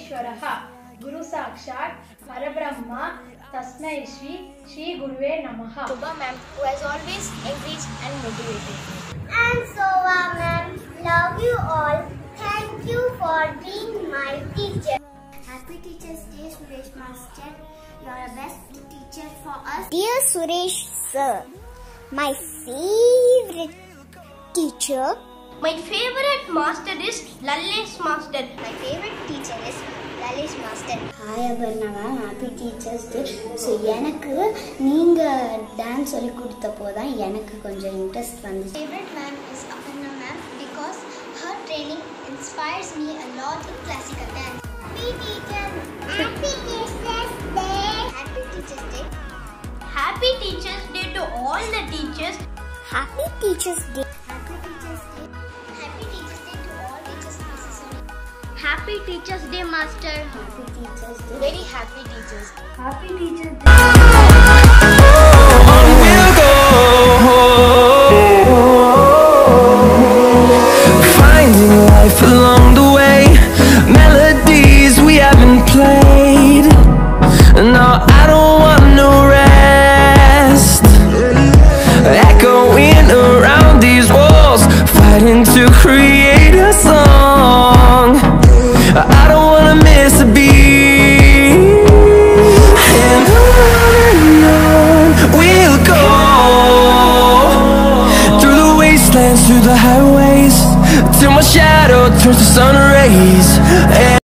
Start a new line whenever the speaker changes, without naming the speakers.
परमेश्वरः गुरु साक्षात् परब्रह्मा तस्मै श्री गुरुवे नमः.
Shobha ma'am, who has always encouraged and motivated.
And Sova ma'am, love you all. Thank you for being my teacher. Happy Teachers Day, Suresh Master. You are the best teacher for us. Dear Suresh sir, my favorite teacher.
My favorite master is Lallesh master.
My favorite teacher is Lallesh master. Hi Aparna ma'am, happy Teachers Day. So எனக்கு நீங்க dance சொல்லி கொடுத்தப்போ தான் எனக்கு கொஞ்சம் interest வந்துச்சு. Favorite ma'am is Aparna ma'am because her training inspires me a lot in classical dance. Happy Teachers Day. Happy Teachers Day.
Happy Teachers Day to all the teachers.
Happy Teachers Day. Happy Teachers Day. Happy Teachers Day to all teachers in SSODM.
Happy Teachers Day, Master.
Happy Teachers Day.
Very happy Teachers Day.
Happy Teachers Day.
We'll go finding life along the way, melodies we haven't played. No, I don't want no rest. Echoing around these walls, fighting to create a song. I don't wanna miss a beat. And on we'll go, through the wastelands, through the highways, till my shadow turns to sun rays.